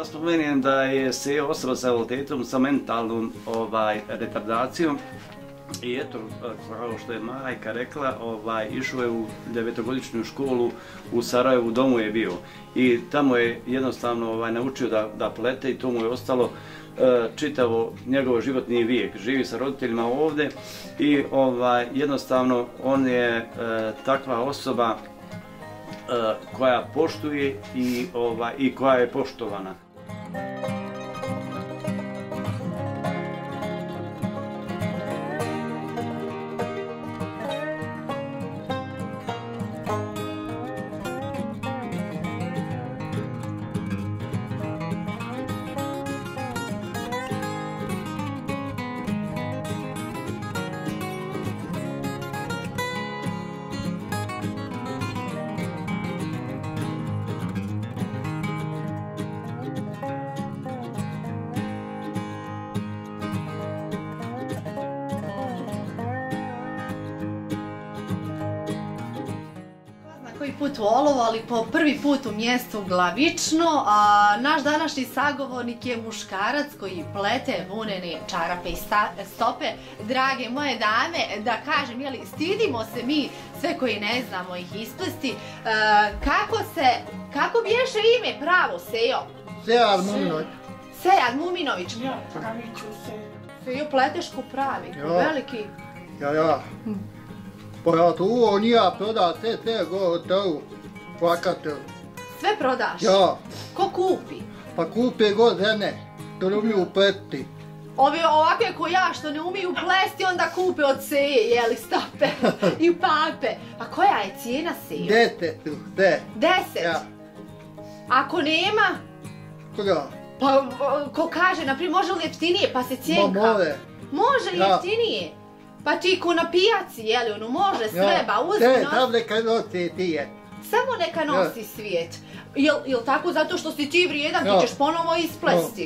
da spomenem da je Sejo osoba sa invaliditetom sa mentalnom retardacijom i eto, kao što je majka rekla, išao je u 9-godišnju školu u Sarajevu, u domu je bio i tamo je jednostavno naučio da plete i to mu je ostalo čitavo njegov životni vijek. Živi sa roditeljima ovdje i jednostavno on je takva osoba koja poštuje i koja je poštovana. Koji put u Olovo, ali po prvi put u mjestu Glavično. Naš današnji sagovornik je muškarac koji plete vunene čarape i stope. Drage moje dame, da kažem, stidimo se mi sve koji ne znamo ih isplesti. Kako biješe ime pravo, Sejo? Sejad Muminović. Sejad Muminović. Ja, praviću se. Sejo, pleteš ko pravi, ko veliki. Ja. Pa ja to nija proda sve gotovo, plakatel. Sve prodaš? Ja. Ko kupi? Pa kupe god žene, to ne umiju pleti. Ove ovakve ko ja što ne umiju plesti onda kupe od Seje, stope i pape. A koja je cijena, Sejo? 10 tu, 10. 10? Ja. Ako nema? Koga? Pa ko kaže, naprijed može li jeftinije pa se cijenka? Ma more. Može jeftinije? Pa ti ko na pijaci, može sreba, uzmi tam neka nosi ti je. Samo neka nosi svijet. Jel tako zato što si ti vrijedan, ti ćeš ponovo isplesti?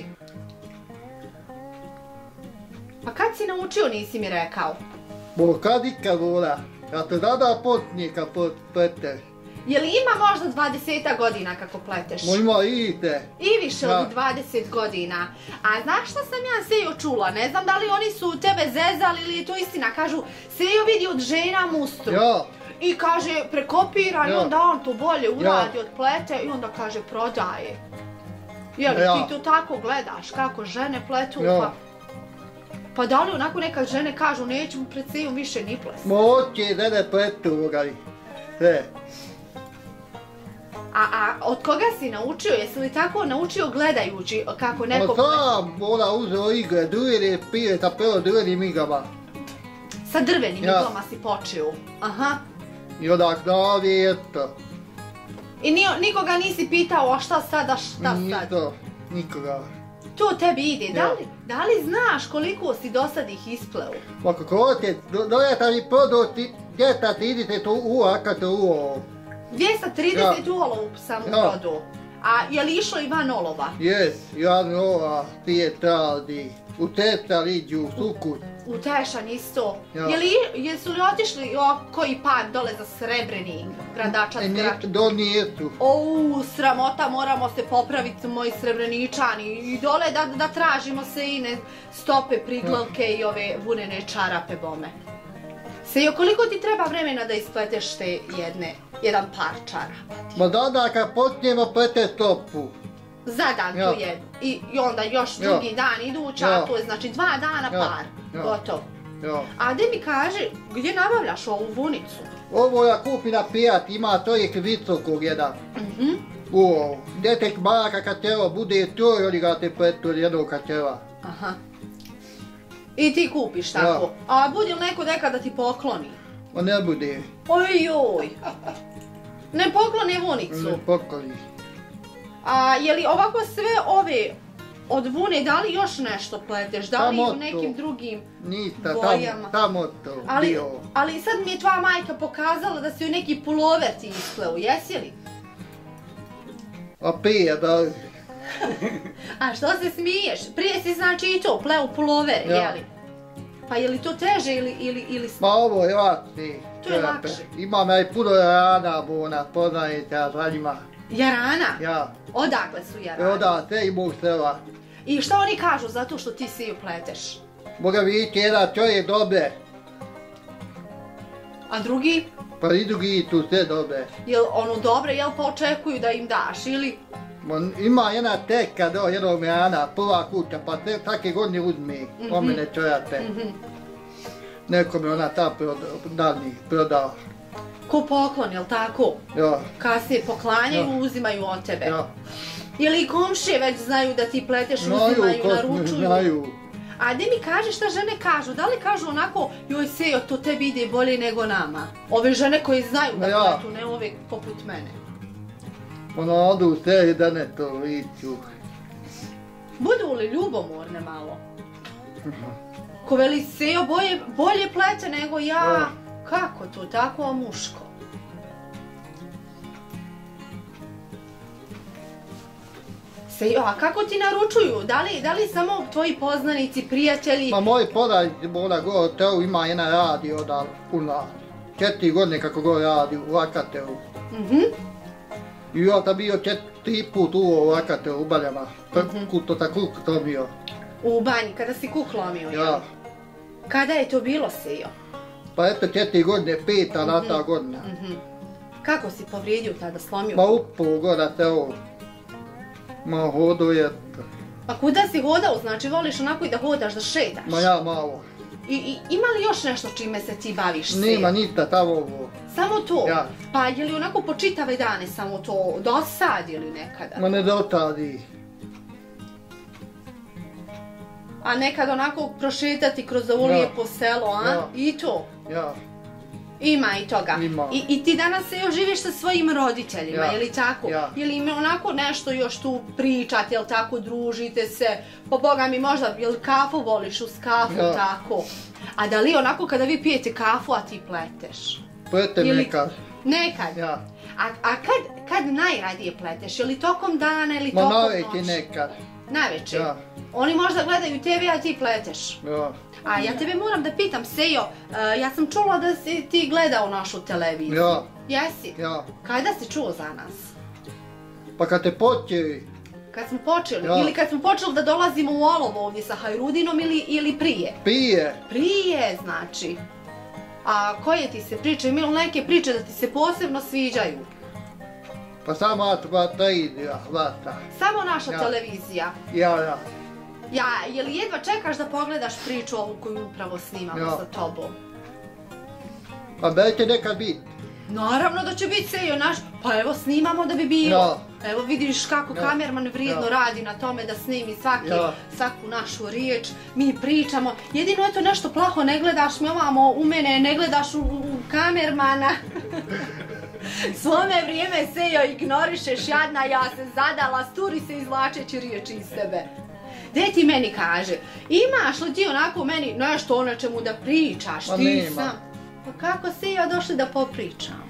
Pa kad si naučio, nisi mi rekao? Bo kad ikad vola, ja te dada počinje kad pleteš. Jel ima možda 20 godina kako pleteš? Ima ide. I više od 20 godina. A znaš šta sam ja, Sejo, čula? Ne znam da li oni su tebe zezali ili je to istina. Kažu, Sejo vidi od žena mustru. I kaže, prekopira i onda on to bolje uradi od plete i onda kaže, prodaje. Jel, ti to tako gledaš kako žene pletu? Pa da li onako neka žene kažu, neću pred Sejom više ni plesti? Moće žene pletu, sve. A od koga si naučio? Jesi li tako naučio gledajući kako neko... Ma sam ona uzeo igre, drvene pije sa drvenim igrama. Sa drvenim igrama si počeo? Aha. I onak navi, eto. I nikoga nisi pitao, a šta sada, šta sad? Nikoga. To tebi ide. Da li znaš koliko si do sad ih ispleo? Pa kako te, dojeta mi prodati, djeta ti idite tu akate u ovo. 230 u Olovu sam prodao. A je li išlo i van Olova? Jes, van Olova, Pijetraldi, u Tetal iđu, u Sukut. U Tešanj isto. Jesu li otišli koji par dole za Srebreni, gradača zgrača? Nijesu. Sramota, moramo se popraviti, moji Srebreničani. I dole da tražimo Sejine stope, priglavke i ove vunene čarape bome. Sejo, koliko ti treba vremena da ispleteš te jedan par čarapa? Ma dana kad počnemo plete stopu. Za dan tu jednu. I onda još drugi dan iduća, to je znači 2 dana par. Gotovo. A gdje mi kaže, gdje nabavljaš ovu vunicu? Ovo ja kupi na pijat, ima čovjek visokog jedan. Gdje tek maka kad treba bude troj, oni ga te pletu od jednog kad treba. Aha. I ti kupiš tako. A bude li neko nekad da ti pokloni? Ma ne bude. Ojoj. Ne pokloni vunicu? Ne pokloni. A je li ovako sve ove od vune, da li još nešto pleteš? Da li u nekim drugim bojama? Tamo to bio. Ali sad mi je tvoja majka pokazala da si u neki pulover ti ispleo, jesi li? A prije da... A što se smiješ? Prije si znači i to, pleo pulover, jeli? Pa je li to teže ili... Ma ovo je lakše. To je lakše. Imam ja i puno rana, bona, poznajete, ja za njima. Jarana? Ja. Odakle su Jarani? Odakle i mog sela. I šta oni kažu zato što ti Seju pleteš? Boga vidite, jedan čovjek dobre. A drugi? Pa i drugi tu sve dobre. Jel ono dobre, jel pa očekuju da im daš ili? Ima jedna teka do jednog mjana, prva kuća, pa svake godine uzme o mene čojate. Neko mi ona ta dalji prodao. Ko poklon, jel tako? Ja. Kasnije poklanjaju, uzimaju od tebe. Ja. Jel i komšije već znaju da ti pleteš, uzimaju, naručuju? Znaju. A gdje mi kažeš šta žene kažu? Da li kažu onako, joj Sejo, to tebi ide bolje nego nama? Ove žene koje znaju da pletu, ne ove poput mene. Ono odu sve da ne to viću. Budu li ljubomorne malo? Ko veli Sejo bolje plete nego ja? Kako to, tako muško? Sejo, a kako ti naručuju? Da li samo tvoji poznanici, prijatelji? Ma moji poznanici, ona go, teo ima jedna radi odal puna. 4 godine kako go radi u Vakateu. I ja tam bio 3 put u Vakateu u Baljama. Kuto ta kuk to bio. U banji, kada si kuk lomio, jel? Ja. Kada je to bilo, Sejo? Pa eto 4 godine, 5 nata godina. Kako si povrijedio tada, slomio? Ma upo goda te ovo. Ma hodo je. Pa kuda si hodao, znači voliš onako i da hodaš, da šetaš? Ma ja malo. I ima li još nešto čime se ti baviš, Sejo? Nima ništa tamo ovo. Samo to? Ja. Pa je li onako po čitave dane samo to, dosadi ili nekada? Ma ne dotadi. A nekad onako prošetati kroz ovo lijepo selo, a? Ja. I to? Ja. Ima i toga. Ima. I ti danas se još živiš sa svojim roditeljima, Ja. je li tako? Ja. Je li ima onako nešto još tu pričati, jel tako, družite se? Po Boga mi možda, jel kafu voliš uz kafu, Ja. tako? A da li onako kada vi pijete kafu, a ti pleteš? Pletem nekad. Nekad? Ja. A kad najradije pleteš? Je li tokom dana ili Ma tokom naveće noći? nekad. Najveće? Ja. Oni možda gledaju tebe, a ti pleteš. Ja. A ja tebe moram da pitam, Sejo, ja sam čula da si ti gledao našu televiziju. Ja. Jesi? Ja. Kada si čuo za nas? Pa kad te počeli. Kad smo počeli? Ja. Ili kad smo počeli da dolazimo u Olovo ovdje sa Hajrudinom ili prije? Prije. Prije, znači. A koje ti se priče? Ima li neke priče da ti se posebno sviđaju? Pa samo ta idea, vata. Samo naša Ja. televizija. Ja. Je li jedva čekaš da pogledaš priču ovu koju upravo snimamo Ja. sa tobom? Pa da će nekad biti. Naravno da će biti, Sejo, naš, pa evo snimamo da bi bilo. Ja. Evo vidiš kako Ja. kamerman vrijedno Ja. radi na tome da snimi Ja. svaku našu riječ, mi pričamo. Jedino eto nešto plaho, ne gledaš me ovamo u mene, ne gledaš u kamermana. Svome vrijeme, Sejo, ignorišeš, jadna, ja se zadala, sturi se izvlačeći riječi iz sebe. Gdje ti meni kaže, imaš li ti onako meni nešto o nečemu da pričaš, Pa ti nema. sam? Pa kako Sejo došli da popričam?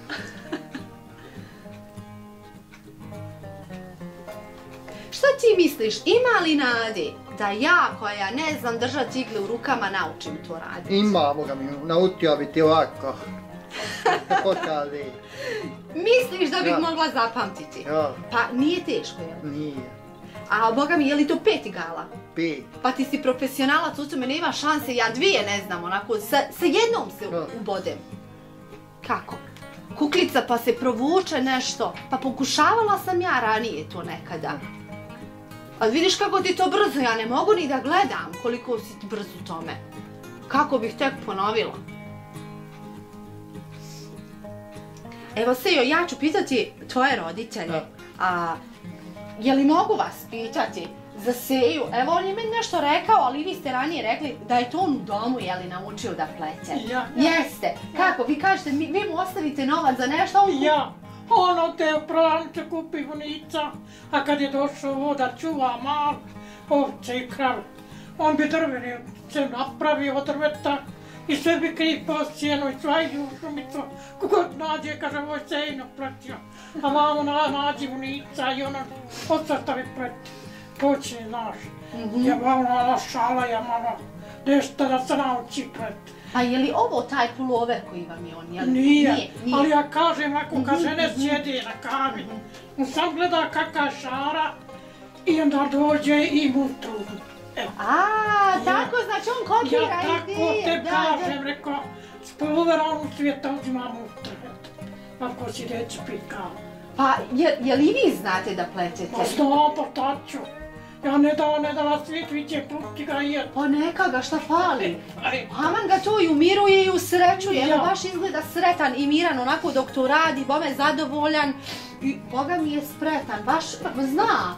Šta ti misliš, ima li nade da ja koja ne znam držati igle u rukama naučim to raditi? Ima, Boga mi, naučio bi ti ovako. Pokazi. Misliš da bih Ja. mogla zapamtiti? Ja. Pa nije teško, jel? Nije. A Boga mi, je li to 5 igala? 5. Pa ti si profesionalac, u tome nema šanse, ja 2 ne znam, onako, sa jednom se Ja. ubodem. Kako? Kuklica pa se provuče nešto, pa pokušavala sam ja ranije to nekada. Ali vidiš kako ti to brzo, ja ne mogu ni da gledam koliko si ti brzo u tome. Kako bih tek ponovila? Evo Sejo, ja ću pitati tvoje roditelje, Ja. a je li mogu vas pitati za Seju? Evo on je meni nešto rekao, ali vi ste ranije rekli da je to on u domu, je li naučio da plete? Ja. Jeste. Kako? Vi kažete, vi mu ostavite novac za nešto, on Ja, ono te u prodavnicu kupi vunica, a kad je došao voda čuva mal, ovce i krave. On bi drvene se napravio od drveta i sve bi kripao sjeno i svajdu šumicu. Kogod nađe, kaže, ovo je Sejno pletio. A mamo nađi vunica i ona odsastavi pleti. Počne, znaš. Ja malo šala, ja malo nešto da se nauči pleti. Pa je li ovo taj pulover koji vam je on, jel? Nije, ali ja kažem, ako kad žene sjede na kavi, on sam gleda kakva šara i onda dođe i mutru. Tako, znači on kopira Ja tako te kažem, rekao, s puloverom u svijeta uzima mutru. Ako si reći pit kavu. Pa, je li vi znate da pletete? Pa znam, pa taču. Ja ne dala svijet, vi će pukti ga jed. Pa neka ga, šta fali? Aman ga to i umiruje i usrećuje, evo baš izgleda sretan i miran, onako dok to radi, bome zadovoljan. I Boga mi je spretan, baš zna.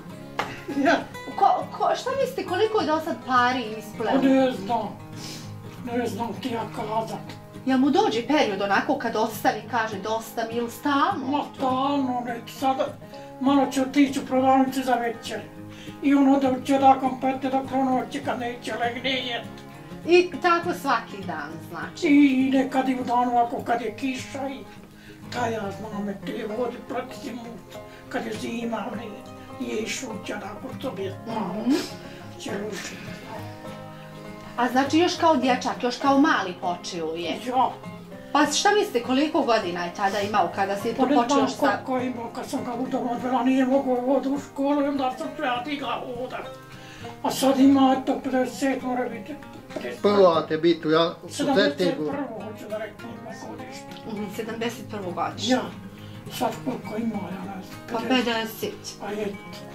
Šta mislite, koliko je do sad pari ispleo? Ne znam ti ja kazat. Jel mu dođe period onako kad ostavi, kaže dosta mi ili stalno? Ma stalno, neću sada, malo ću otići u prodavnicu za večer. I ono da će da kompete do kronoći kad neće legne jed. I tako svaki dan, znači? I nekad i u dan ovako kad je kiša i taj ja znam te vodi proti mut. Kad je zima, nije i šuća nakon to bi malo će ruši. A znači još kao dječak, još kao mali počeo je? Ja. Pa šta mislite, koliko godina je tada imao kada si to počeo šta? Pa ne znam koliko imao kad sam ga udom odvela, nije mogao vodu u školu i onda sam treba digla voda. A sad ima eto 50, mora biti 50. Prva te biti u 71. hoću da reknem godište. 71. godište. Ja. Sad koliko ima, ja ne znam. Pa 50. Pa eto.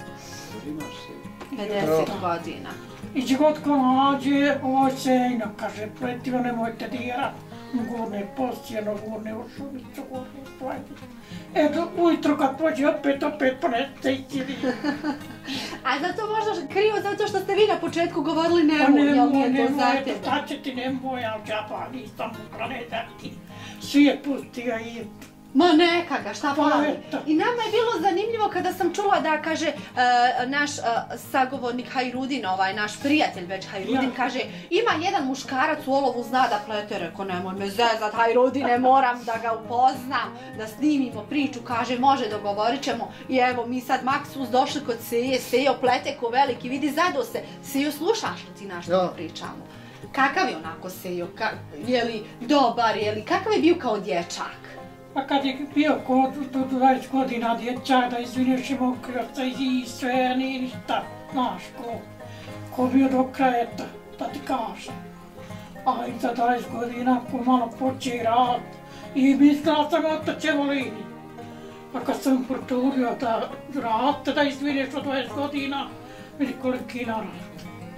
50 godina. I če god ko nađe, ovo je sejno, kaže, pretio nemojte dirat. Gorne posjeno, gorne ušuvicu, gorne plajde. Eto, ujutro kad pođe opet poneste i cijeli. A zato možda krivo zato što ste vi na početku govorili nemoj, jel nije to za tebe? Šta će ti nemoj, ali džaba, nisam mogla ne dati. Svijet pustio i Ma neka ga, šta fali? I nama je bilo zanimljivo kada sam čula da kaže naš sagovornik Hajrudin, naš prijatelj već Hajrudin, kaže ima jedan muškarac u olovu zna da plete, reko nemoj me zezat Hajrudine, moram da ga upoznam, da snimimo priču, kaže može dogovorit ćemo i evo mi sad maksus došli kod Seje, Sejo plete ko veliki, vidi zado se, Sejo slušaš li ti na što mi pričamo? Kakav je onako Sejo, je li dobar, kakav je bio kao dječak? Pa kad je bio do 20 godina dječak, da izvineš i mokrio se i sve, nije ništa, znaš ko bio do kraja, da ti kažem. A i za 20 godina ko malo poče rad i mislila sam da će volini. A kad sam proturio da rad, da izvineš od 20 godina, vidi koliki na rad.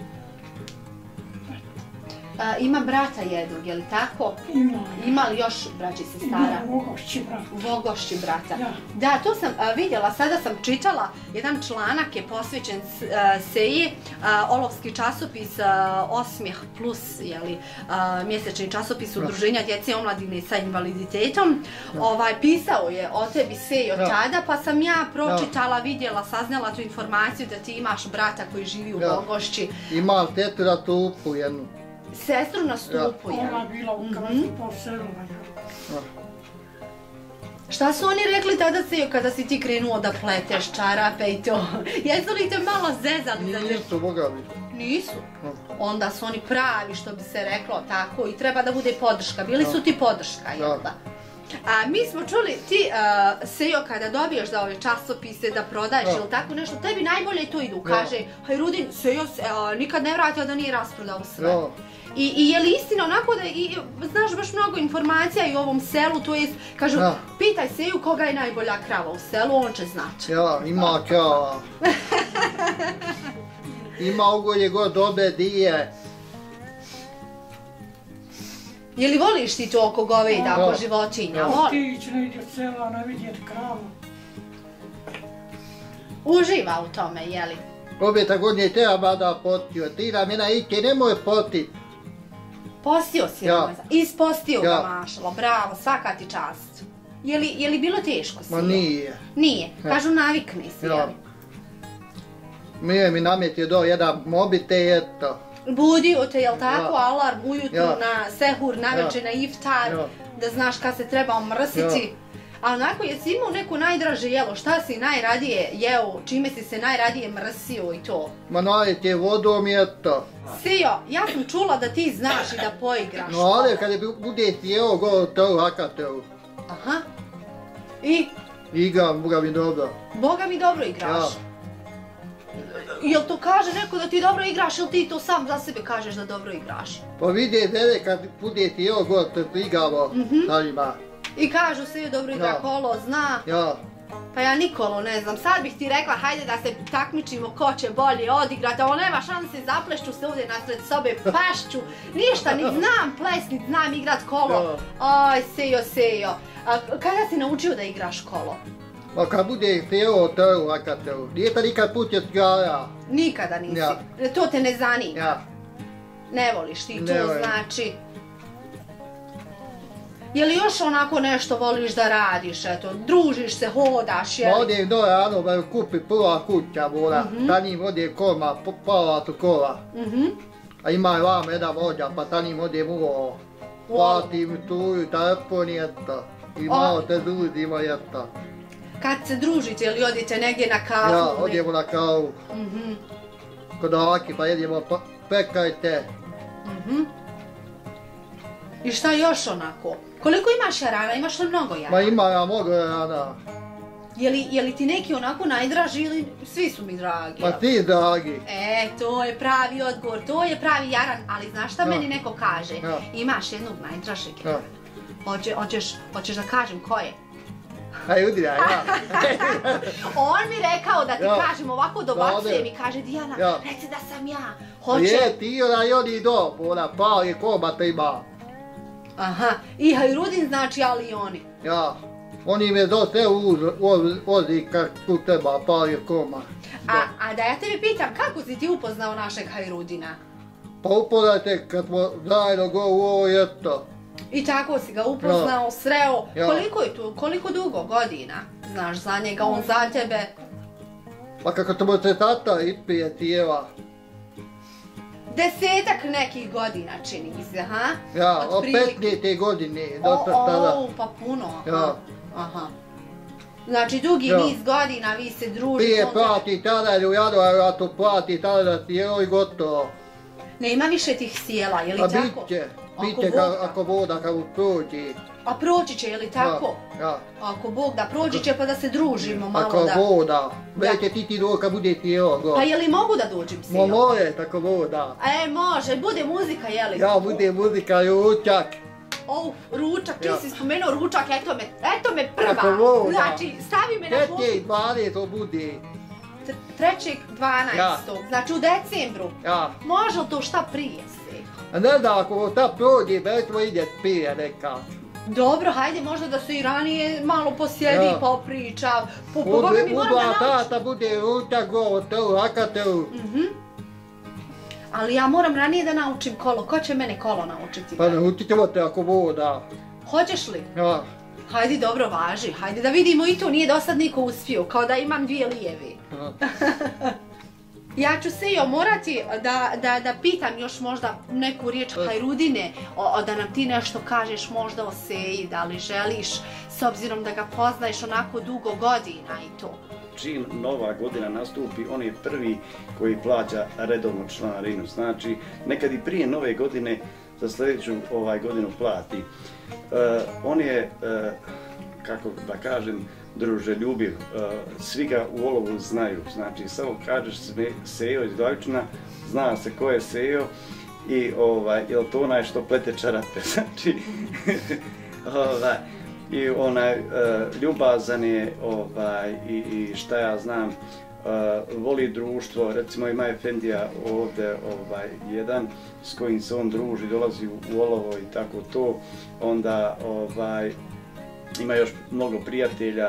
Ima brata jednog, je li tako? Ima. Ima li još braći i sestara? Ima Vogošći brata. Vogošći brata. Ja. Da, to sam vidjela, sada sam čitala, jedan članak je posvećen Seji, olovski časopis Osmijeh plus, mjesečni časopis Udruženja djece i omladine sa invaliditetom. Pisao je o tebi Sejo tada, pa sam ja pročitala, vidjela, saznala tu informaciju da ti imaš brata koji živi u Vogošći. Imam tetu na tupu jednu. Sestru na stupu, je. Ona bila u kazu po selu. Šta su oni rekli tada Sejo kada si ti krenuo da pleteš čarape i to? Jesu li te malo zezali? Nisu, Boga mi. Nisu? Onda su oni pravi, što bi se reklo, tako, i treba da bude podrška. Bili su ti podrška, jel da? Mi smo čuli, ti, Sejo, kada dobiješ za ove časopise da prodaješ ili tako nešto, tebi najbolje to idu. Kaže, Hajrudin, Sejo nikad ne vratio da nije rasprodao sve. I je li istina onako da, znaš baš mnogo informacija i o ovom selu, to jest, kažu, pitaj Seju koga je najbolja krava u selu, on će znati. Ja, ima krava. Ima ugolje god dobe dije. Je li voliš ti to oko goveda, oko životinja? Otići negdje u sela, ne vidjeti kravu. Uživa u tome, je li? Obeta godine treba da potio, ti nam jedna iće, nemoj potit. Postio si Ramazan, ispostio ga mašalo, bravo, svaka ti čast. Je li bilo teško si? Ma nije. Nije, kažu navikni si, je li? Mi nametio do jedan mobitel i eto. Budio te, jel tako, alarm ujutru na sehur, navečer na iftar, da znaš kad se treba omrsiti. A onako, jesi imao neko najdraže jelo? Šta si najradije jeo? Čime si se najradije mrsio i to? Ma najte vodom je to. Sejo, ja sam čula da ti znaš i da poigraš. No, ali kad budeš jeo go to hakateu. Aha. I? Igram, Boga mi dobro. Boga mi dobro igraš. Jel to kaže neko da ti dobro igraš ili ti to sam za sebe kažeš da dobro igraš? Pa vide vele kad budeš jeo go to igramo sa njima. I kažu se dobro igra kolo, zna. Ja. Pa ja Nikolo ne znam, sad bih ti rekla hajde da se takmičimo ko će bolje odigrati, ovo nema šanse, zaplešću se ovdje nasred sobe, pašću, ništa, ni znam ples, ni znam igrat kolo. Aj, Sejo. A kada si naučio da igraš kolo? Pa kad bude jeo to hakateu, nije to nikad put je zgara. Nikada nisi, to te ne zanima. Ja. Ne voliš ti to, znači. Je li još onako nešto voliš da radiš, eto, družiš se, hodaš, jel? Odim do rano, da kupi prva kuća mora, ta njim ode koma, palatu kola. A ima i vam jedan vođa, pa ta njim odem u platim tuju, telefon i eto. I malo te ljudima i eto. Kad se družite ili odite negdje na kavu? Ja, odemo na kavu. Kod Aki pa jedemo pekajte. I šta još onako? Koliko imaš jarana? Imaš li mnogo jarana? Ma ima ja mnogo jarana. Je li ti neki onako najdraži ili svi su mi dragi? Ma ti dragi. To je pravi odgovor, to je pravi jaran, ali znaš šta meni neko kaže? Imaš jednog najdražeg jarana. Hoćeš da kažem ko je? Aj, udiraj, ja. On mi rekao da ti kažem ovako dobacuje mi kaže Dijana, reci da sam ja. Je, ti onaj oni do, ona pao je komata ima. Aha, i Hajrudin znači, ali i oni. Ja, oni me do te vozi kako treba, pao je koma. A da ja tebe pitam, kako si ti upoznao našeg Hajrudina? Pa upoznajte kad smo zajedno go u ovo jeto. I tako si ga upoznao, sreo. Koliko je tu, koliko dugo godina znaš za njega, on za tebe? Pa kako to te tata ispije tijeva. 10-ak nekih godina čini mi se, ha? Ja, od 15. godine do tada. Pa puno, aha. Znači dugi niz godina vi se družite. Prije plati tada, u januaru, a to plati tada tijelo i gotovo. Nema više tih sjela, je li tako? A bit će ako voda kako prođe. A proći će, je li tako? Ja. Ako Bog da prođi će pa da se družimo malo da... Ako voda, već ti dođe kad bude tijelo. Pa je li mogu da dođem si? Može, tako voda. Može, bude muzika, je li? Ja, bude muzika i ručak. Ručak, ti si spomenuo ručak, eto me prva. Znači, stavi me na klupu. 3.12. to bude. 3.12. Znači u decembru. Može li to šta prije se? A ne znam, ako ta prođe, već ide prije nekak. Dobro, hajde možda da se i ranije malo posjedi, popriča. Boga mi moram da naučim. Tata bude ručak, to hakateu. Ali ja moram ranije da naučim kolo. Ko će mene kolo naučiti? Pa naučit ćemo te ako voda. Hoćeš li? Ja. Hajde, dobro, važi. Hajde da vidimo i to, nije do sad niko uspio. Kao da imam dvije lijevi. Ja ću se morati da pitam još možda neku riječ Hajrudine, da nam ti nešto kažeš možda o Seji, da li želiš, s obzirom da ga poznaješ onako dugo godina i to. Čim nova godina nastupi, on je prvi koji plaća redovnu članarinu. Znači, nekad i prije nove godine za sljedeću godinu plati. On je, kako da kažem, druželjubiv, svi ga u olovu znaju, znači samo kažeš Sejo iz Glavičina, zna se ko je Sejo i je to onaj što plete čarape, znači i onaj ljubazan je i šta ja znam, voli društvo, recimo ima Efendija ovdje jedan s kojim se on druži, dolazi u olovo i tako to, onda ima još mnogo prijatelja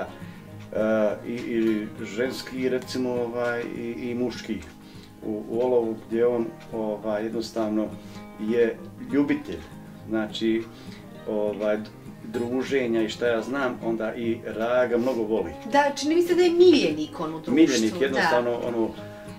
i ženski recimo i muški u olovu gdje on jednostavno je ljubitelj, znači druženja i šta ja znam, onda i Raga mnogo voli. Da, čini mi se da je miljenik on u društvu. Miljenik, jednostavno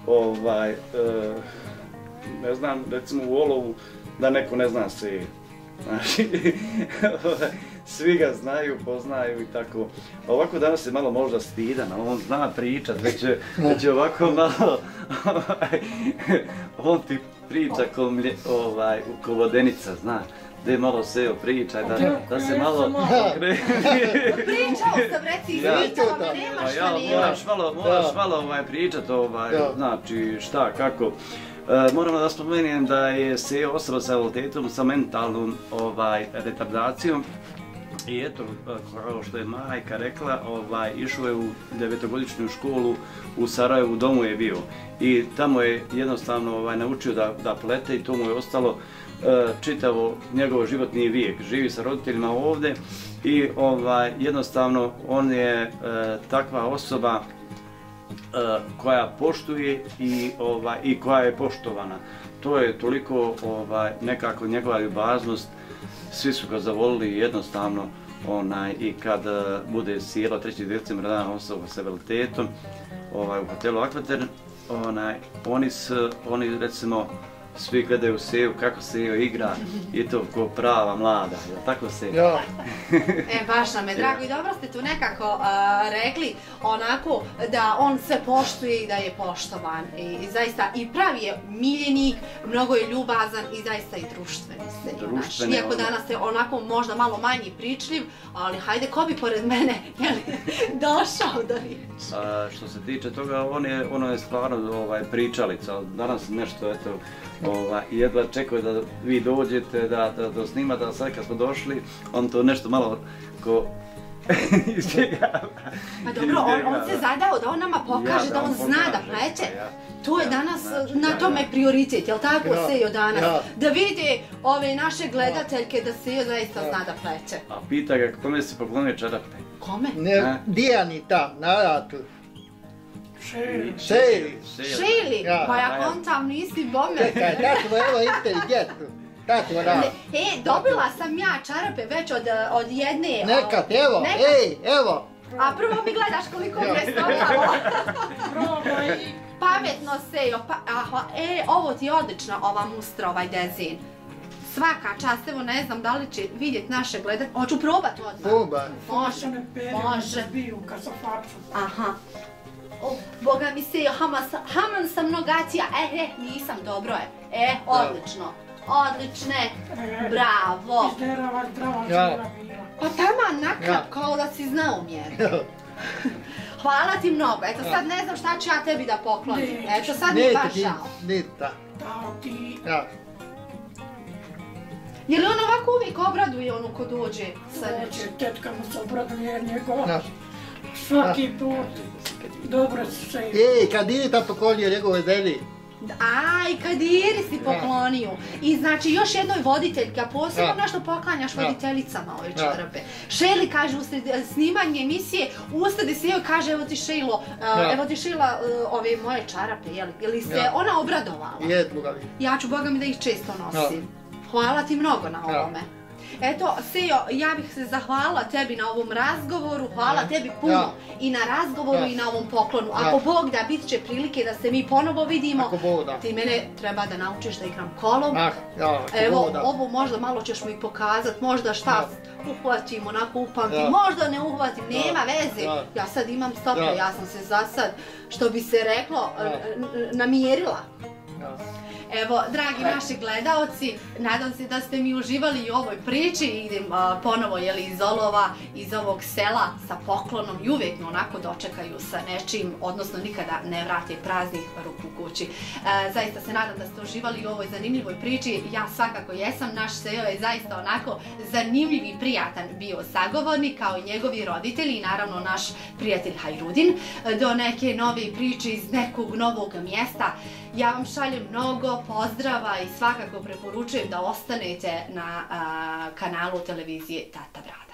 ne znam, recimo u olovu da neko ne zna se, Znači, svi ga znaju, poznaju i tako. Ovako danas je malo možda stidan, ali on zna pričat, već je ovako malo, on ti priča ko vodenica, znaš. Gdje malo Sejo pričaj, da se malo okreni. Pričao sam, reci, ispričao me, nemaš šta nemaš. Moraš malo pričat, znači šta, kako. Moram da spomenem da je Sejo osoba sa invaliditetom sa mentalnom retardacijom. I eto, kao što je majka rekla, išao je u 9-godišnju školu u Sarajevu, u domu je bio. I tamo je jednostavno naučio da plete i to mu je ostalo čitavo njegov životni vijek. Živi sa roditeljima ovdje i jednostavno on je takva osoba koja poštuje i koja je poštovana. To je toliko nekako njegova ljubaznost. Svi su ga zavolili jednostavno i kad bude sjela 3. decembra dan osoba sa invaliditetom u hotelu Akvater, oni recimo svi gledaju Seju kako Sejo igra i to ko prava mlada, jel tako Sejo? Ja. Baš nam je drago i dobro ste tu nekako rekli onako da on sve poštuje i da je poštovan i zaista i pravi je miljenik, mnogo je ljubazan i zaista i društveni Sejo. Iako danas je onako možda malo manji pričljiv, ali hajde ko bi pored mene došao do riječi. Što se tiče toga, ono je stvarno pričalica, danas nešto eto jedva čekaju da vi dođete, da snimate, a sad kad smo došli, on to nešto malo ko izbjegava. Pa dobro, on se zadao da on nama pokaže da on zna da pleće. To je danas na tome prioritet, jel tako Sejo danas? Da vide ove naše gledateljke da Sejo zaista zna da pleće. A pita ga kome se poklonio čarape? Kome? Dijani tam, na ratu. Šejli? Pa ja kontam nisi bome. Čekaj, tako evo inteligentno. Tako radi. Dobila sam ja čarape već od jedne... Nekad, evo, evo. A prvo mi gledaš koliko mi je stopalo. Pametno Sejo, ovo ti je odlično ova mustra, ovaj dezin. Svaka čast, evo ne znam da li će vidjeti naše gledanje. Hoću probat odmah. Probaj. Može. Aha. Boga mi Sejo, haman sam nogacija, nisam, dobro je. Odlično, odlične, bravo. Pa tamo nakap, kao da si znao mjeru. Hvala ti mnogo, eto sad ne znam šta ću ja tebi da poklonim, eto sad mi je baš žao. Nita. Je li on ovako uvijek obraduje ono ko dođe sa nečim? Tetka mu se obraduje njegova. Svaki put. Dobro se. Kadiri tam poklonio njegove zeli. Aj, Kadiri si poklonio. I znači još jednoj voditeljki, a posebno nešto poklanjaš voditeljicama ove čarape. Šejli kaže usred snimanja emisije, ustade se joj kaže evo ti Šejla ove moje čarape, je li se ona obradovala? Je, Boga mi. Ja ću Boga mi da ih često nosim. Hvala ti mnogo na ovome. Eto, Sejo, ja bih se zahvalila tebi na ovom razgovoru, hvala tebi puno i na razgovoru i na ovom poklonu. Ako Bog da, bit će prilike da se mi ponovo vidimo, ti mene treba da naučiš da igram kolom. Evo, ovo možda malo ćeš mi pokazat, možda šta uhvatim, onako upamtim, možda ne uhvatim, nema veze. Ja sad imam stopno, ja sam se za sad, što bi se reklo, namjerila. Evo, dragi naši gledaoci, nadam se da ste mi uživali i u ovoj priči. Idem ponovo iz Olova, iz ovog sela sa poklonom i uvijek me onako dočekaju sa nečim, odnosno nikada ne vrate praznih ruku kući. Zaista se nadam da ste uživali i u ovoj zanimljivoj priči. Ja svakako jesam, naš Sejo je zaista onako zanimljiv i prijatan bio sagovornik, kao i njegovi roditelji i naravno naš prijatelj Hajrudin. Do neke nove priče iz nekog novog mjesta. Ja vam šaljem mnogo pozdrava i svakako preporučujem da ostanete na kanalu televizije Tata Brada.